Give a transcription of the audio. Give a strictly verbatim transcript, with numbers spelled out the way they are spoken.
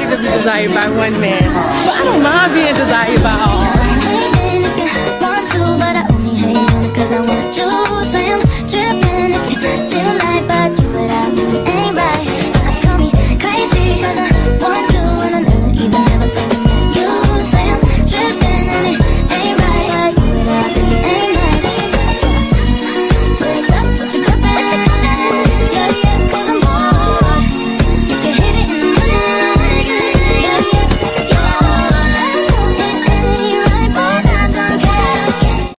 to be desired by one man, but I don't mind being desired by all. Want to, but I only hate you because I want you.